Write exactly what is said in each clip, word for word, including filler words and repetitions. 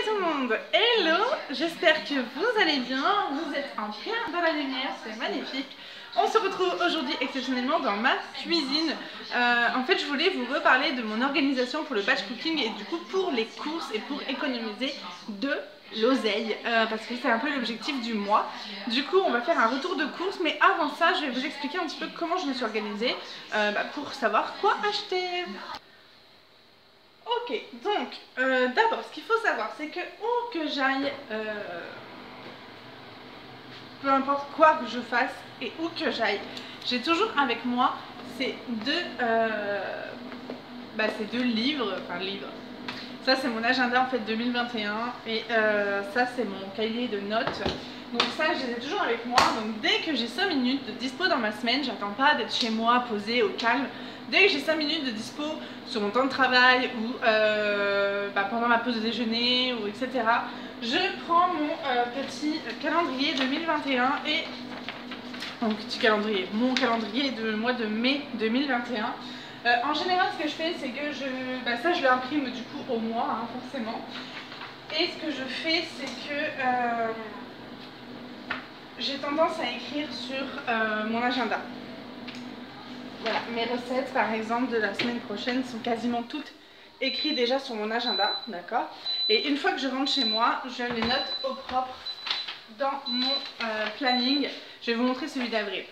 tout le monde, hello, j'espère que vous allez bien, vous êtes en plein dans la lumière, c'est magnifique. On se retrouve aujourd'hui exceptionnellement dans ma cuisine. Euh, en fait je voulais vous reparler de mon organisation pour le batch cooking et du coup pour les courses et pour économiser de l'oseille, euh, parce que c'est un peu l'objectif du mois. Du coup on va faire un retour de course, mais avant ça je vais vous expliquer un petit peu comment je me suis organisée euh, bah, pour savoir quoi acheter. Ok, donc euh, d'abord ce qu'il faut savoir c'est que où que j'aille, euh, peu importe quoi que je fasse et où que j'aille, j'ai toujours avec moi ces deux, euh, bah, ces deux livres, enfin livres. Ça c'est mon agenda en fait deux mille vingt et un et euh, ça c'est mon cahier de notes. Donc ça je les ai toujours avec moi, donc dès que j'ai cinq minutes de dispo dans ma semaine, j'attends pas d'être chez moi posée au calme. Dès que j'ai cinq minutes de dispo sur mon temps de travail ou euh, bah, pendant ma pause de déjeuner ou et cetera, je prends mon euh, petit calendrier deux mille vingt et un et mon petit calendrier, mon calendrier de mois de mai deux mille vingt et un. Euh, en général, ce que je fais, c'est que je, bah, ça je l'imprime du coup au mois, hein, forcément. Et ce que je fais, c'est que euh, j'ai tendance à écrire sur euh, mon agenda. Voilà, mes recettes par exemple de la semaine prochaine sont quasiment toutes écrites déjà sur mon agenda, d'accord? Et une fois que je rentre chez moi, je les note au propre dans mon euh, planning. Je vais vous montrer celui d'avril.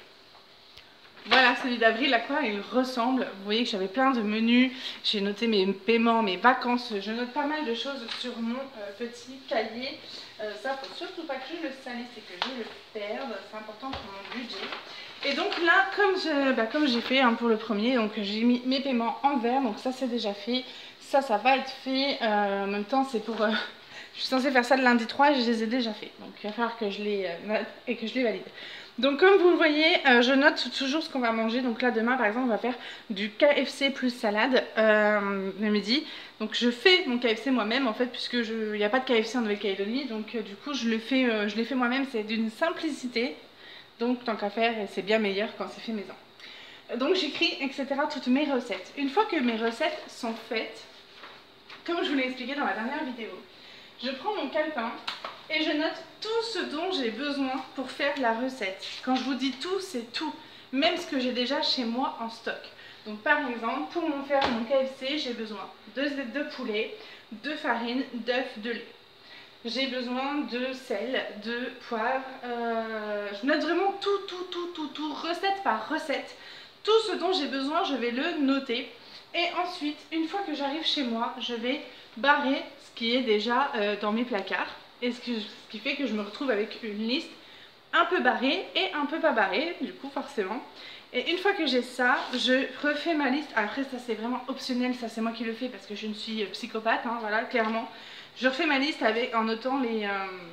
Voilà, celui d'avril, à quoi il ressemble. Vous voyez que j'avais plein de menus, j'ai noté mes paiements, mes vacances, je note pas mal de choses sur mon euh, petit cahier. Euh, ça, faut surtout pas que je le salisse et que je le perde, c'est important pour mon budget. Et donc là, comme je, bah, comme j'ai fait hein, pour le premier, donc j'ai mis mes paiements en vert, donc ça c'est déjà fait, ça ça va être fait, euh, en même temps c'est pour, euh, je suis censée faire ça le lundi trois et je les ai déjà fait, donc il va falloir que je les euh, note et que je les valide. Donc comme vous le voyez, euh, je note toujours ce qu'on va manger, donc là demain par exemple on va faire du K F C plus salade euh, le midi, donc je fais mon K F C moi-même en fait, puisque il n'y a pas de K F C en Nouvelle-Calédonie, donc euh, du coup je le fais, euh, je l'ai fait moi-même, c'est d'une simplicité. Donc tant qu'à faire, c'est bien meilleur quand c'est fait maison. Donc j'écris, et cetera toutes mes recettes. Une fois que mes recettes sont faites, comme je vous l'ai expliqué dans la dernière vidéo, je prends mon calepin et je note tout ce dont j'ai besoin pour faire la recette. Quand je vous dis tout, c'est tout. Même ce que j'ai déjà chez moi en stock. Donc par exemple, pour mon faire mon K F C, j'ai besoin de, de poulet, de farine, d'œufs, de lait. J'ai besoin de sel, de poivre, euh, je note vraiment tout, tout, tout, tout, tout, recette par recette. Tout ce dont j'ai besoin, je vais le noter. Et ensuite, une fois que j'arrive chez moi, je vais barrer ce qui est déjà euh, dans mes placards. Et ce, que, ce qui fait que je me retrouve avec une liste un peu barrée et un peu pas barrée, du coup forcément. Et une fois que j'ai ça, je refais ma liste. Après ça c'est vraiment optionnel, ça c'est moi qui le fais parce que je ne suis psychopathe, hein, voilà, clairement. Je refais ma liste avec, en notant les, euh,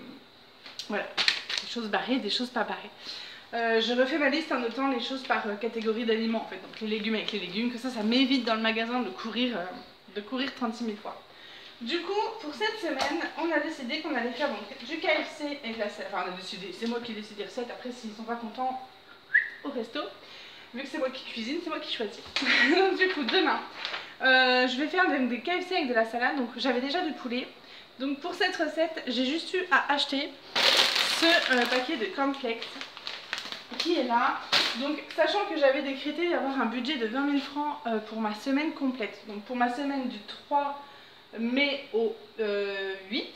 voilà, des choses barrées, des choses pas barrées. Euh, je refais ma liste en notant les choses par euh, catégorie d'aliments en fait. Donc les légumes avec les légumes, que ça, ça m'évite dans le magasin de courir, euh, de courir trente-six mille fois. Du coup, pour cette semaine, on a décidé qu'on allait faire donc, du K F C et de la salade. Enfin, on a décidé, c'est moi qui décide des recettes. Après, s'ils sont pas contents, au resto. Vu que c'est moi qui cuisine, c'est moi qui choisis. Donc du coup, demain, euh, je vais faire des, des K F C avec de la salade. Donc j'avais déjà du poulet. Donc pour cette recette, j'ai juste eu à acheter ce euh, paquet de cornflakes qui est là. Donc sachant que j'avais décrété d'avoir un budget de vingt mille francs euh, pour ma semaine complète. Donc pour ma semaine du trois mai au euh, huit,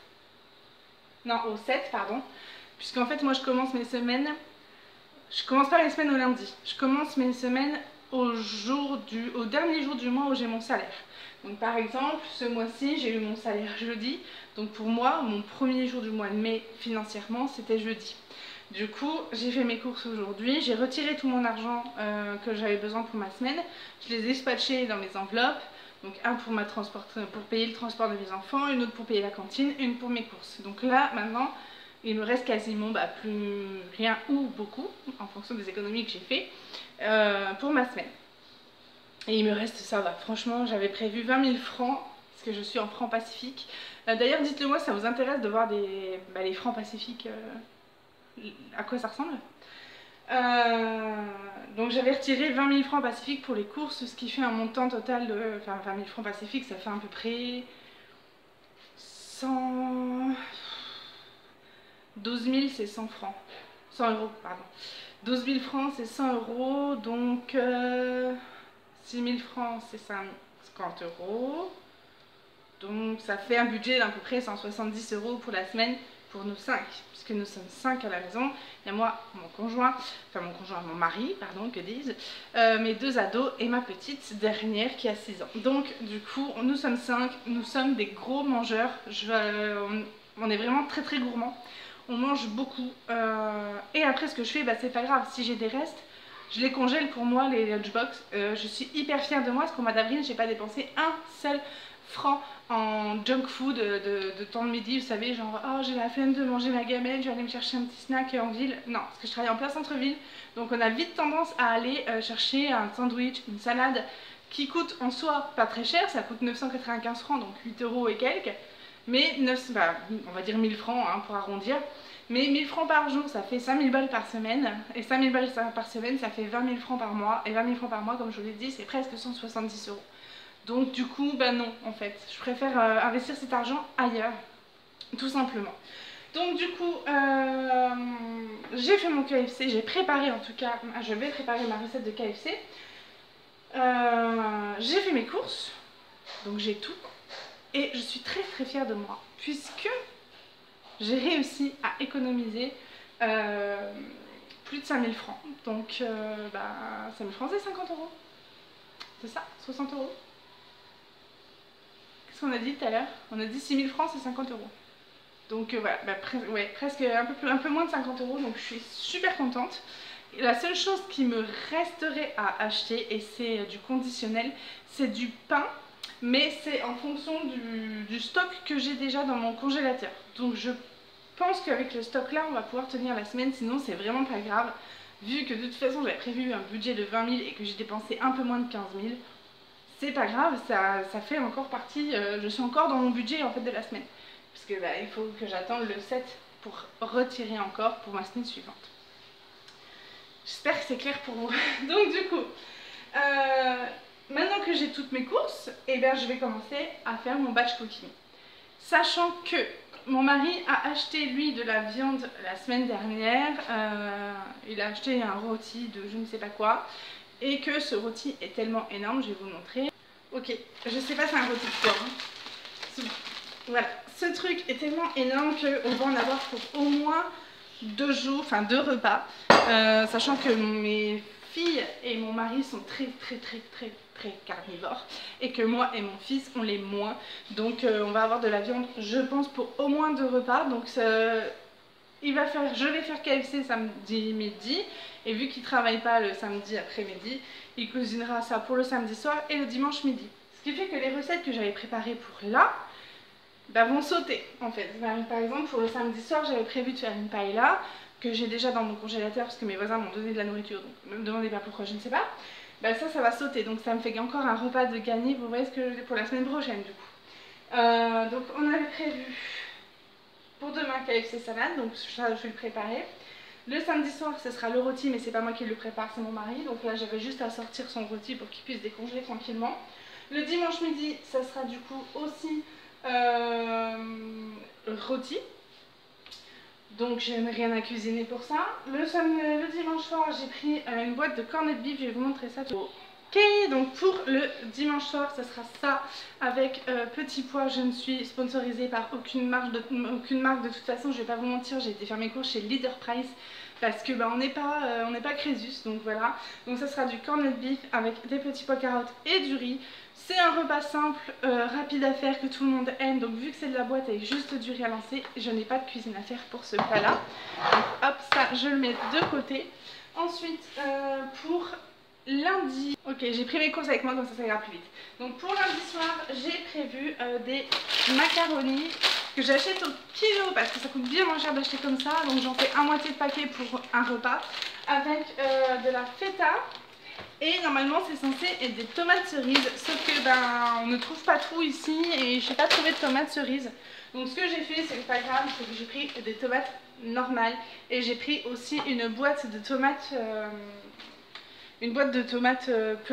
non au sept pardon. Puisqu'en fait moi je commence mes semaines, je commence pas mes semaines au lundi. Je commence mes semaines au, jour du, au dernier jour du mois où j'ai mon salaire. Donc par exemple, ce mois-ci, j'ai eu mon salaire jeudi. Donc pour moi, mon premier jour du mois de mai financièrement, c'était jeudi. Du coup, j'ai fait mes courses aujourd'hui. J'ai retiré tout mon argent euh, que j'avais besoin pour ma semaine. Je les ai dispatchés dans mes enveloppes. Donc un pour, ma transport, pour payer le transport de mes enfants, une autre pour payer la cantine, une pour mes courses. Donc là, maintenant, il me reste quasiment bah, plus rien ou beaucoup, en fonction des économies que j'ai fait, euh, pour ma semaine. Et il me reste, ça va, franchement j'avais prévu vingt mille francs, parce que je suis en francs pacifiques. Euh, D'ailleurs dites-le moi, ça vous intéresse de voir des, bah, les francs pacifiques, euh, à quoi ça ressemble. euh, Donc j'avais retiré vingt mille francs pacifiques pour les courses, ce qui fait un montant total de, enfin vingt mille francs pacifiques, ça fait à peu près cent douze mille c'est cent francs. cent euros, pardon. douze mille francs c'est cent euros, donc euh, six mille francs c'est cinquante euros. Donc ça fait un budget d'à peu près cent soixante-dix euros pour la semaine pour nous cinq, puisque nous sommes cinq à la maison. Il y a moi, mon conjoint, enfin mon conjoint, mon mari, pardon, que dis-je, euh, mes deux ados et ma petite dernière qui a six ans. Donc du coup, nous sommes cinq, nous sommes des gros mangeurs. Je, euh, on, on est vraiment très très gourmands. On mange beaucoup. Euh, et après, ce que je fais, bah, c'est pas grave. Si j'ai des restes, je les congèle pour moi, les lunchbox. Euh, je suis hyper fière de moi parce qu'au mois d'avril, j'ai pas dépensé un seul franc en junk food de, de, de temps de midi. Vous savez, genre, oh, j'ai la flemme de manger ma gamelle, je vais aller me chercher un petit snack en ville. Non, parce que je travaille en plein centre-ville. Donc, on a vite tendance à aller euh, chercher un sandwich, une salade qui coûte en soi pas très cher. Ça coûte neuf cent quatre-vingt-quinze francs, donc huit euros et quelques. Mais neuf, bah, on va dire mille francs hein, pour arrondir. Mais mille francs par jour, ça fait cinq mille balles par semaine. Et cinq mille balles par semaine, ça fait vingt mille francs par mois. Et vingt mille francs par mois, comme je vous l'ai dit, c'est presque cent soixante-dix euros. Donc du coup, bah non, en fait. Je préfère euh, investir cet argent ailleurs, tout simplement. Donc du coup, euh, j'ai fait mon K F C. J'ai préparé, en tout cas, je vais préparer ma recette de K F C. Euh, j'ai fait mes courses. Donc j'ai tout. Et je suis très très fière de moi, puisque j'ai réussi à économiser euh, plus de cinq mille francs. Donc, euh, bah, cinq mille francs, c'est cinquante euros. C'est ça, soixante euros. Qu'est-ce qu'on a dit tout à l'heure? On a dit six mille francs, c'est cinquante euros. Donc, euh, voilà, bah, pre ouais, presque un peu, plus, un peu moins de cinquante euros. Donc, je suis super contente. Et la seule chose qui me resterait à acheter, et c'est du conditionnel, c'est du pain. Mais c'est en fonction du, du stock que j'ai déjà dans mon congélateur. Donc je pense qu'avec le stock là, on va pouvoir tenir la semaine, sinon c'est vraiment pas grave. Vu que de toute façon j'avais prévu un budget de vingt mille et que j'ai dépensé un peu moins de quinze mille, c'est pas grave, ça, ça fait encore partie, euh, je suis encore dans mon budget en fait de la semaine. Parce que bah, il faut que j'attende le sept pour retirer encore pour ma semaine suivante. J'espère que c'est clair pour vous. Donc du coup... Euh, Maintenant que j'ai toutes mes courses, eh bien, je vais commencer à faire mon batch cooking. Sachant que mon mari a acheté lui de la viande la semaine dernière, euh, il a acheté un rôti de je ne sais pas quoi, et que ce rôti est tellement énorme, je vais vous le montrer. Ok, je sais pas, c'est un rôti de quoi. Hein. Voilà, ce truc est tellement énorme qu'on va en avoir pour au moins deux jours, enfin deux repas, euh, sachant que mes filles et mon mari sont très très très très très carnivores et que moi et mon fils on l'est moins, donc euh, on va avoir de la viande je pense pour au moins deux repas. Donc ça, il va faire, je vais faire K F C samedi midi et vu qu'il travaille pas le samedi après-midi, il cuisinera ça pour le samedi soir et le dimanche midi, ce qui fait que les recettes que j'avais préparées pour là bah, vont sauter en fait. Par exemple pour le samedi soir j'avais prévu de faire une paella que j'ai déjà dans mon congélateur parce que mes voisins m'ont donné de la nourriture, donc ne me demandez pas pourquoi, je ne sais pas. Bah ça, ça va sauter, donc ça me fait encore un repas de gagné, vous voyez ce que je dis, pour la semaine prochaine du coup. Euh, donc on avait prévu pour demain K F C salade, donc ça je vais le préparer. Le samedi soir ce sera le rôti, mais c'est pas moi qui le prépare, c'est mon mari, donc là j'avais juste à sortir son rôti pour qu'il puisse décongeler tranquillement. Le dimanche midi, ça sera du coup aussi euh, rôti. Donc je n'ai rien à cuisiner pour ça. Le, le dimanche soir j'ai pris euh, une boîte de corned beef, je vais vous montrer ça tout. Ok, donc pour le dimanche soir ce sera ça avec euh, petit pois. Je ne suis sponsorisée par aucune marque, de, aucune marque de toute façon, je vais pas vous mentir, j'ai été faire mes courses chez Leader Price parce que bah, on n'est pas, euh, on n'est pas Crésus, donc voilà. Donc ça sera du corned beef avec des petits pois carottes et du riz. C'est un repas simple, euh, rapide à faire, que tout le monde aime. Donc vu que c'est de la boîte avec juste du riz à lancer, je n'ai pas de cuisine à faire pour ce plat là. Donc hop, ça je le mets de côté. Ensuite euh, pour lundi, ok j'ai pris mes courses avec moi comme ça ça ira plus vite. Donc pour lundi soir j'ai prévu euh, des macaronis que j'achète au kilo parce que ça coûte bien moins cher d'acheter comme ça. Donc j'en fais un moitié de paquet pour un repas avec euh, de la feta. Et normalement c'est censé être des tomates cerises, sauf que ben on ne trouve pas tout ici et je n'ai pas trouvé de tomates cerises. Donc ce que j'ai fait, c'est pas grave, c'est que j'ai pris des tomates normales et j'ai pris aussi une boîte de tomates, euh, une boîte de tomates euh, pelées.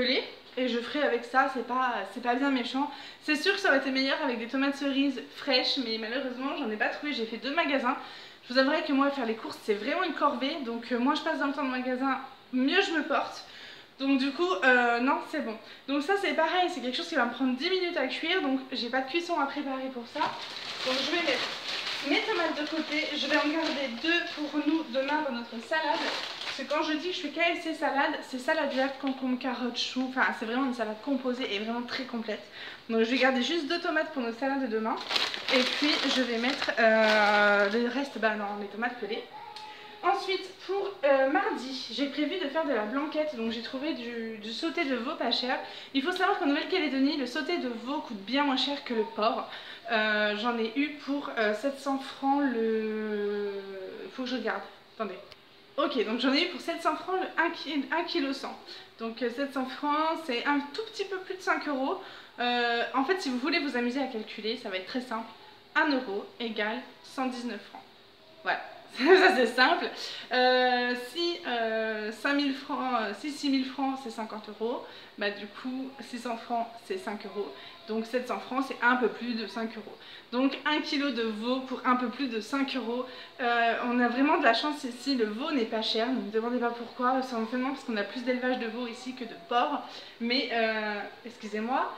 et je ferai avec ça, c'est pas, c'est pas bien méchant. C'est sûr que ça aurait été meilleur avec des tomates cerises fraîches, mais malheureusement j'en ai pas trouvé, j'ai fait deux magasins. Je vous avouerai que moi faire les courses c'est vraiment une corvée, donc euh, moins je passe dans le temps de magasin, mieux je me porte. Donc du coup, euh, non c'est bon. Donc ça c'est pareil, c'est quelque chose qui va me prendre dix minutes à cuire, donc j'ai pas de cuisson à préparer pour ça. Donc je vais mettre mes tomates de côté, je vais en garder deux pour nous demain dans notre salade. Parce que quand je dis que je fais K F C salade, c'est salade verte, concombre, carottes, choux, enfin c'est vraiment une salade composée et vraiment très complète. Donc je vais garder juste deux tomates pour nos salades de demain. Et puis je vais mettre euh, le reste, bah non, les tomates pelées. Ensuite pour euh, mardi, j'ai prévu de faire de la blanquette, donc j'ai trouvé du, du sauté de veau pas cher. Il faut savoir qu'en Nouvelle-Calédonie, le sauté de veau coûte bien moins cher que le porc. Euh, J'en ai eu pour euh, sept cents francs le... Faut que je regarde, attendez. Ok, donc j'en ai eu pour sept cents francs le un virgule cent kg. Donc euh, sept cents francs, c'est un tout petit peu plus de cinq euros. Euh, en fait, si vous voulez vous amuser à calculer, ça va être très simple. un euro égale cent dix-neuf francs. Voilà. Ça c'est simple. Euh, si euh, cinq mille francs, si six mille francs c'est cinquante euros, bah du coup six cents francs c'est cinq euros. Donc sept cents francs c'est un peu plus de cinq euros. Donc un kilo de veau pour un peu plus de cinq euros. Euh, on a vraiment de la chance ici, le veau n'est pas cher. Ne me demandez pas pourquoi, c'est simplement parce qu'on a plus d'élevage de veau ici que de porc. Mais euh, excusez-moi.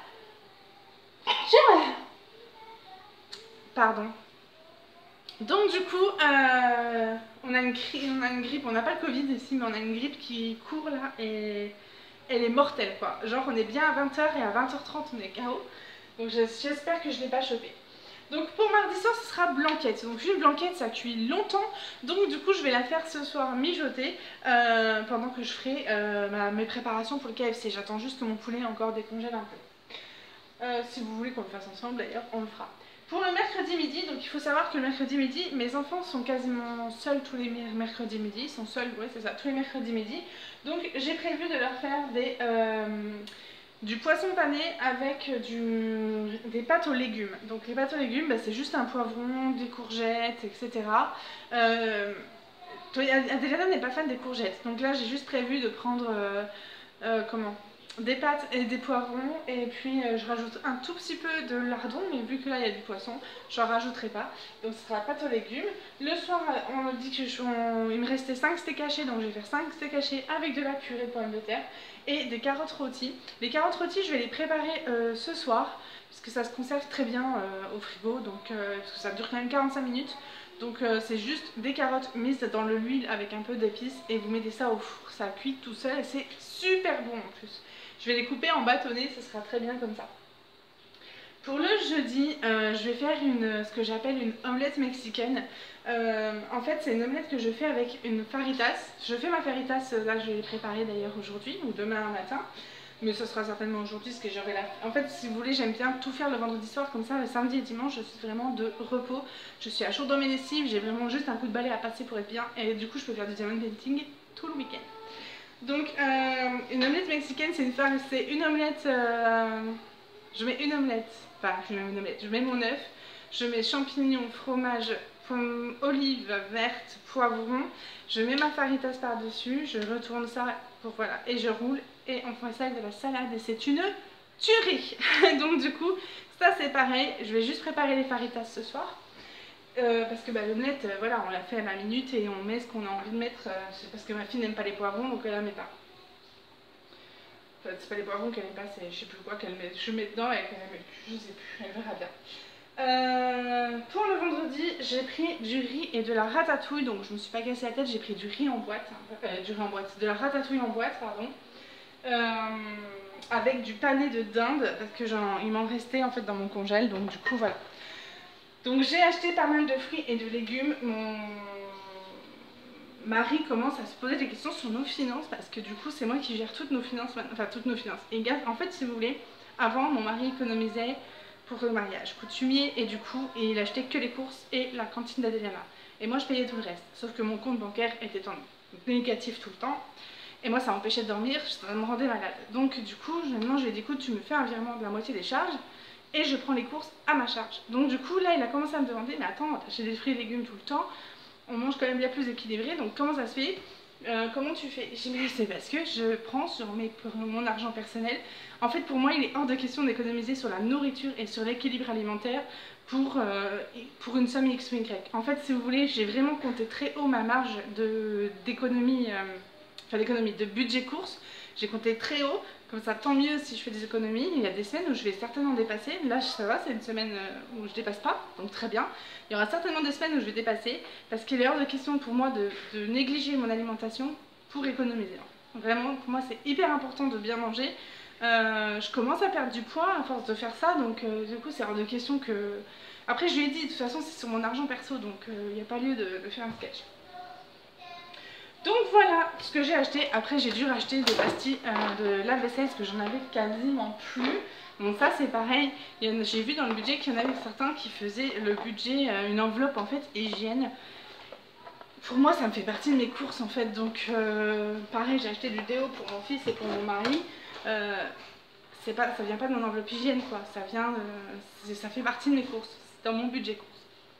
Pardon. Donc du coup, euh, on, a une on a une grippe, on n'a pas le Covid ici, mais on a une grippe qui court là et elle est mortelle quoi. Genre on est bien à vingt heures et à vingt heures trente on est K O. Donc j'espère que je ne l'ai pas chopé. Donc pour mardi soir ce sera blanquette. Donc une blanquette ça cuit longtemps. Donc du coup je vais la faire ce soir mijoter euh, pendant que je ferai euh, ma, mes préparations pour le K F C. J'attends juste que mon poulet encore décongèle un peu. Euh, si vous voulez qu'on le fasse ensemble d'ailleurs, on le fera. Pour le mercredi midi, donc il faut savoir que le mercredi midi, mes enfants sont quasiment seuls tous les mercredis midi, ils sont seuls, oui c'est ça, tous les mercredis midi. Donc j'ai prévu de leur faire des, euh, du poisson pané avec du, des pâtes aux légumes. Donc les pâtes aux légumes, bah, c'est juste un poivron, des courgettes, et cetera. Euh, Adélaïde n'est pas fan des courgettes, donc là j'ai juste prévu de prendre, euh, euh, comment des pâtes et des poivrons et puis euh, je rajoute un tout petit peu de lardon, mais vu que là il y a du poisson je n'en rajouterai pas, donc ce sera pâte aux légumes. Le soir on m'a dit que je, on, il me restait cinq steaks hachés, donc je vais faire cinq steaks hachés avec de la purée de pommes de terre et des carottes rôties. Les carottes rôties je vais les préparer euh, ce soir parce que ça se conserve très bien euh, au frigo, donc euh, parce que ça dure quand même quarante-cinq minutes. Donc euh, c'est juste des carottes mises dans de l'huile avec un peu d'épices et vous mettez ça au four, ça cuit tout seul et c'est super bon en plus. Je vais les couper en bâtonnets, ce sera très bien comme ça. Pour le jeudi, euh, je vais faire une, ce que j'appelle une omelette mexicaine. Euh, en fait, c'est une omelette que je fais avec une faritas. Je fais ma faritas, là je vais les préparer d'ailleurs aujourd'hui ou demain matin. Mais ce sera certainement aujourd'hui parce que j'aurai la... En fait, si vous voulez, j'aime bien tout faire le vendredi soir, comme ça, le samedi et dimanche, je suis vraiment de repos. Je suis à chaud dans mes lessives, j'ai vraiment juste un coup de balai à passer pour être bien. Et du coup, je peux faire du diamond painting tout le week-end. Donc, euh, une omelette mexicaine, c'est une, une omelette... Euh, je mets une omelette, enfin, je mets une omelette, je mets mon œuf, je mets champignons, fromage, pomme, olive verte, poivron, je mets ma faritas par-dessus, je retourne ça, pour, voilà, et je roule, et on fait ça avec de la salade, et c'est une tuerie. Donc du coup, ça c'est pareil, je vais juste préparer les faritas ce soir. Euh, parce que bah, l'omelette, euh, voilà, on l'a fait à la minute et on met ce qu'on a envie de mettre. Euh, c'est parce que ma fille n'aime pas les poivrons, donc elle la met pas. Enfin, c'est pas les poivrons qu'elle n'aime pas, c'est je sais plus quoi qu'elle met. Je mets dedans et qu'elle met plus, je sais plus, elle verra bien. Euh, pour le vendredi, j'ai pris du riz et de la ratatouille, donc je me suis pas cassé la tête, j'ai pris du riz en boîte, euh, du riz en boîte, de la ratatouille en boîte, pardon. Euh, avec du pané de dinde, parce que il m'en restait en fait dans mon congèle, donc du coup voilà. Donc j'ai acheté pas mal de fruits et de légumes. Mon mari commence à se poser des questions sur nos finances parce que du coup c'est moi qui gère toutes nos finances, enfin toutes nos finances. Et en fait si vous voulez, avant mon mari économisait pour le mariage, coutumier, et du coup il achetait que les courses et la cantine d'Adeliana. Et moi je payais tout le reste, sauf que mon compte bancaire était en négatif tout le temps. Et moi ça m'empêchait de dormir, ça me rendait malade. Donc du coup maintenant je lui ai dit écoute tu me fais un virement de la moitié des charges et je prends les courses à ma charge. Donc du coup là il a commencé à me demander mais attends j'ai des fruits et légumes tout le temps, on mange quand même bien plus équilibré, donc comment ça se fait Euh, comment tu fais? J'ai dit mais c'est parce que je prends sur mes, pour mon argent personnel. En fait pour moi il est hors de question d'économiser sur la nourriture et sur l'équilibre alimentaire pour, euh, pour une somme X ou Y. En fait si vous voulez j'ai vraiment compté très haut ma marge d'économie, euh, enfin d'économie, de budget course. J'ai compté très haut, comme ça tant mieux si je fais des économies. Il y a des semaines où je vais certainement dépasser. Là ça va, c'est une semaine où je dépasse pas, donc très bien. Il y aura certainement des semaines où je vais dépasser parce qu'il est hors de question pour moi de, de négliger mon alimentation pour économiser. Vraiment pour moi c'est hyper important de bien manger. Euh, je commence à perdre du poids à force de faire ça, donc euh, du coup c'est hors de question que... Après je lui ai dit, de toute façon c'est sur mon argent perso, donc il euh, n'y a pas lieu de, de faire un sketch. Donc voilà ce que j'ai acheté. Après j'ai dû racheter des pastilles euh, de lave-vaisselle parce que j'en avais quasiment plus. Donc ça c'est pareil, j'ai vu dans le budget qu'il y en avait certains qui faisaient le budget, euh, une enveloppe en fait hygiène. Pour moi ça me fait partie de mes courses en fait, donc euh, pareil j'ai acheté du déo pour mon fils et pour mon mari. Euh, c'est pas, ça vient pas de mon enveloppe hygiène quoi, ça vient, euh, ça fait partie de mes courses, c'est dans mon budget courses.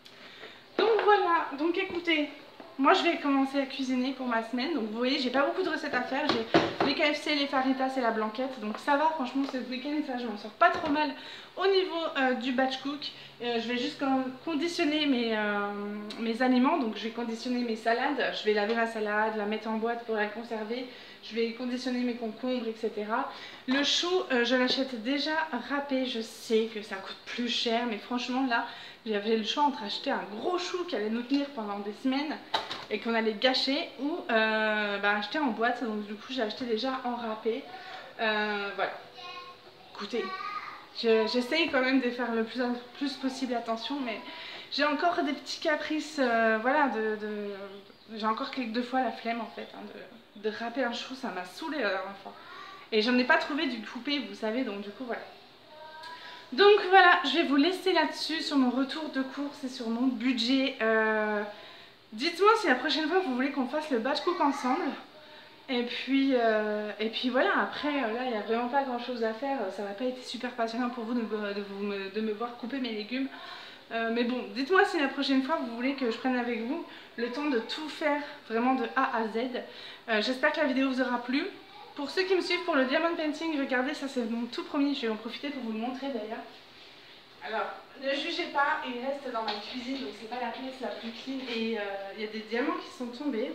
Donc voilà, donc écoutez, moi je vais commencer à cuisiner pour ma semaine. Donc vous voyez j'ai pas beaucoup de recettes à faire, j'ai les K F C, les faritas et la blanquette. Donc ça va franchement ce week-end, ça je m'en sors pas trop mal au niveau euh, du batch cook. euh, Je vais juste conditionner mes, euh, mes aliments. Donc je vais conditionner mes salades, je vais laver ma salade, la mettre en boîte pour la conserver. Je vais conditionner mes concombres, et cetera. Le chou, euh, je l'achète déjà râpé. Je sais que ça coûte plus cher, mais franchement là, j'avais le choix entre acheter un gros chou qui allait nous tenir pendant des semaines et qu'on allait gâcher, ou euh, bah, acheter en boîte. Donc du coup, j'ai acheté déjà en râpé. Euh, voilà. Écoutez, j'essaye quand même de faire le plus, plus possible attention, mais j'ai encore des petits caprices. Euh, voilà, de, de, j'ai encore quelques deux fois la flemme en fait. Hein, de, de râper un chou, ça m'a saoulé la dernière fois. Et j'en ai pas trouvé du coupé, vous savez, donc du coup voilà. Donc voilà, je vais vous laisser là-dessus sur mon retour de course et sur mon budget. Euh, Dites-moi si la prochaine fois vous voulez qu'on fasse le batch cook ensemble. Et puis, euh, et puis voilà, après là il n'y a vraiment pas grand chose à faire. Ça n'a pas été super passionnant pour vous de, de, vous, de me voir couper mes légumes. Euh, mais bon, dites-moi si la prochaine fois vous voulez que je prenne avec vous le temps de tout faire vraiment de A à Z. Euh, J'espère que la vidéo vous aura plu. Pour ceux qui me suivent pour le diamond painting, regardez, ça c'est mon tout premier, je vais en profiter pour vous le montrer d'ailleurs. Alors, ne jugez pas, il reste dans ma cuisine, donc c'est pas la pièce la plus clean. Et il euh, y a des diamants qui sont tombés.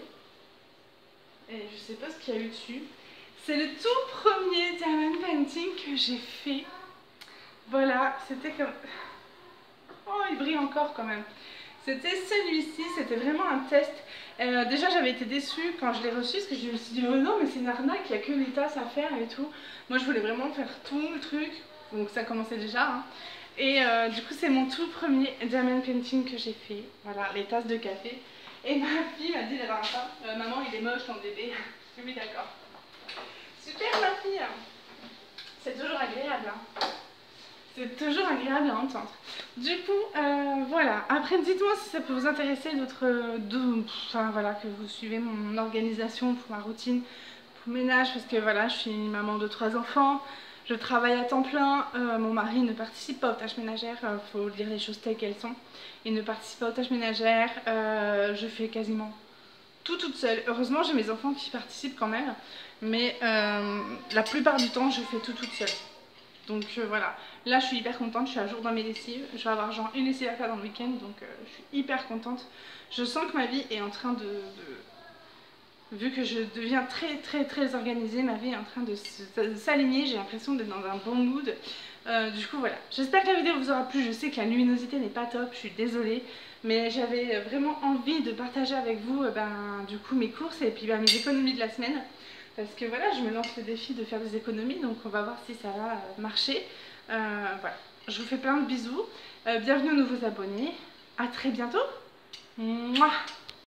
Et je sais pas ce qu'il y a eu dessus. C'est le tout premier diamond painting que j'ai fait. Voilà, c'était comme... Oh, il brille encore quand même. C'était celui-ci, c'était vraiment un test. Euh, déjà j'avais été déçue quand je l'ai reçu parce que je me suis dit oh non mais c'est une arnaque, il n'y a que les tasses à faire et tout. Moi je voulais vraiment faire tout le truc, donc ça commençait déjà. Hein. Et euh, du coup c'est mon tout premier diamond painting que j'ai fait. Voilà, les tasses de café. Et ma fille m'a dit la dernière fois, euh, maman il est moche ton bébé. Oui d'accord. Super ma fille. C'est toujours agréable. Hein. C'est toujours agréable à entendre. Du coup, euh, voilà. Après, dites-moi si ça peut vous intéresser d'autres... Enfin, voilà, que vous suivez mon organisation pour ma routine, pour le ménage, parce que voilà, je suis maman de trois enfants, je travaille à temps plein, euh, mon mari ne participe pas aux tâches ménagères, il euh, faut dire les choses telles qu'elles sont. Il ne participe pas aux tâches ménagères, euh, je fais quasiment tout toute seule. Heureusement, j'ai mes enfants qui participent quand même, mais euh, la plupart du temps, je fais tout toute seule. Donc euh, voilà, là je suis hyper contente, je suis à jour dans mes lessives, je vais avoir genre une lessive à faire dans le week-end, donc euh, je suis hyper contente. Je sens que ma vie est en train de, de... Vu que je deviens très très très organisée, ma vie est en train de s'aligner, j'ai l'impression d'être dans un bon mood. Euh, du coup voilà, j'espère que la vidéo vous aura plu, je sais que la luminosité n'est pas top, je suis désolée. Mais j'avais vraiment envie de partager avec vous euh, ben, du coup mes courses et puis ben, mes économies de la semaine. Parce que voilà, je me lance le défi de faire des économies, donc on va voir si ça va marcher. Euh, voilà, je vous fais plein de bisous. Euh, bienvenue aux nouveaux abonnés. À très bientôt. Mouah.